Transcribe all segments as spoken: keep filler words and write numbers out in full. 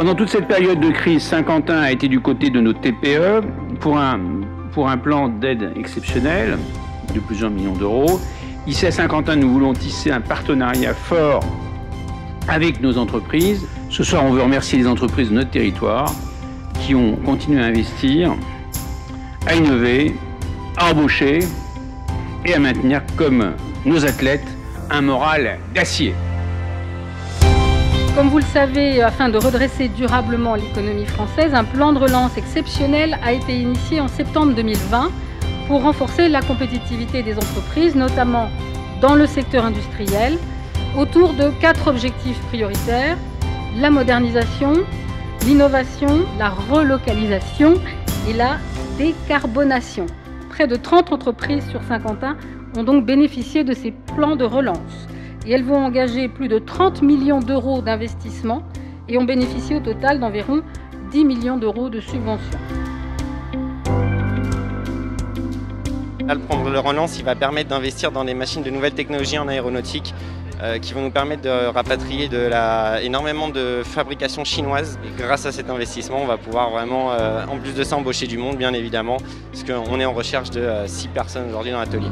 Pendant toute cette période de crise, Saint-Quentin a été du côté de nos T P E pour un, pour un plan d'aide exceptionnel de plusieurs millions d'euros. Ici à Saint-Quentin, nous voulons tisser un partenariat fort avec nos entreprises. Ce soir, on veut remercier les entreprises de notre territoire qui ont continué à investir, à innover, à embaucher et à maintenir, comme nos athlètes, un moral d'acier. Comme vous le savez, afin de redresser durablement l'économie française, un plan de relance exceptionnel a été initié en septembre deux mille vingt pour renforcer la compétitivité des entreprises, notamment dans le secteur industriel, autour de quatre objectifs prioritaires: la modernisation, l'innovation, la relocalisation et la décarbonation. Près de trente entreprises sur Saint-Quentin ont donc bénéficié de ces plans de relance. Et elles vont engager plus de trente millions d'euros d'investissement et ont bénéficié au total d'environ dix millions d'euros de subventions. Là, le plan de relance, il va permettre d'investir dans des machines de nouvelles technologies en aéronautique euh, qui vont nous permettre de rapatrier de la, énormément de fabrication chinoise. Et grâce à cet investissement, on va pouvoir vraiment, euh, en plus de ça, embaucher du monde, bien évidemment, parce qu'on est en recherche de euh, six personnes aujourd'hui dans l'atelier.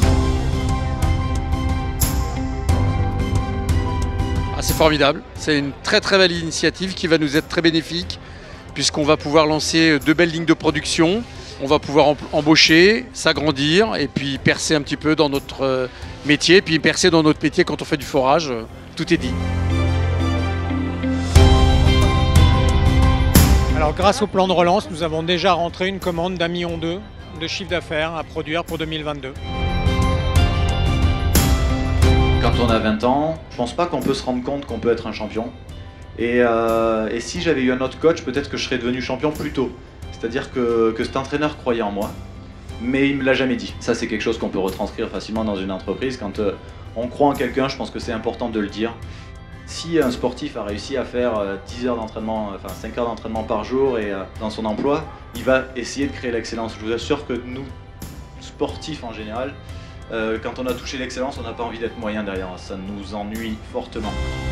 C'est formidable, c'est une très très belle initiative qui va nous être très bénéfique puisqu'on va pouvoir lancer de belles lignes de production, on va pouvoir embaucher, s'agrandir et puis percer un petit peu dans notre métier, puis percer dans notre métier quand on fait du forage, tout est dit. Alors grâce au plan de relance, nous avons déjà rentré une commande d'un million deux de chiffre d'affaires à produire pour deux mille vingt-deux. Quand on a vingt ans, je pense pas qu'on peut se rendre compte qu'on peut être un champion. Et, euh, et si j'avais eu un autre coach, peut-être que je serais devenu champion plus tôt. C'est-à-dire que, que cet entraîneur croyait en moi, mais il me l'a jamais dit. Ça, c'est quelque chose qu'on peut retranscrire facilement dans une entreprise. Quand euh, on croit en quelqu'un, je pense que c'est important de le dire. Si un sportif a réussi à faire euh, dix heures d'entraînement, enfin cinq heures d'entraînement par jour et euh, dans son emploi, il va essayer de créer l'excellence. Je vous assure que nous, sportifs en général, Euh, quand on a touché l'excellence, on n'a pas envie d'être moyen derrière, ça nous ennuie fortement.